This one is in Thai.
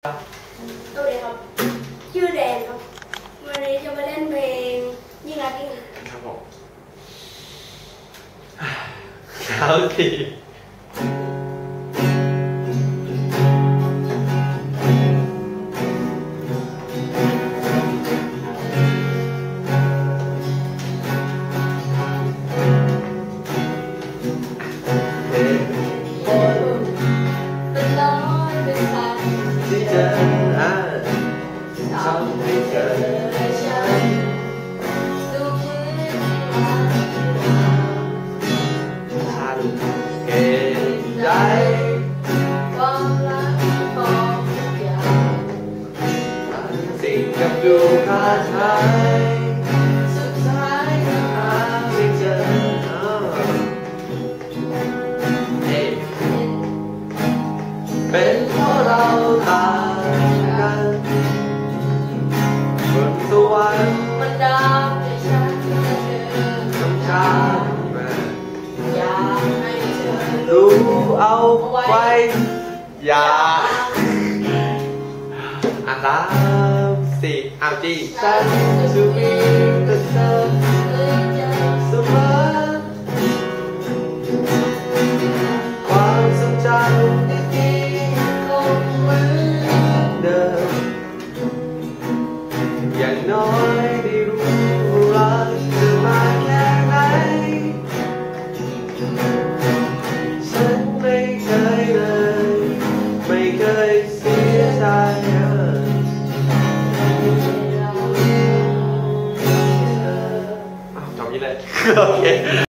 สวัสดีครับชื่อแดนครับวันนี้จะมาเล่นเพลงยิ่งรักยิ่งครับผมเอาทีที่เจอทำให้เกิดทันเกณฑ์ใจความรักของทุกอย่างสิ่งกับดูคาดหายสุดท้ายก็หาไม่เจอเป็นเพราะเราต่างกันบนสวรรค์มันดาวให้ฉันและเธอต้องช้ามาอยากให้เธอรู้เอาไว้อย่า3 4เอาจีฉันจะมีแต่เธอเสมอความทรงจำดีๆคงเหมือนเดิมอย่างน้อยได้รู้รักจะมาแค่ไหนฉันไม่เคยเลยไม่เคยเสียใจจบนี้เลยโอเค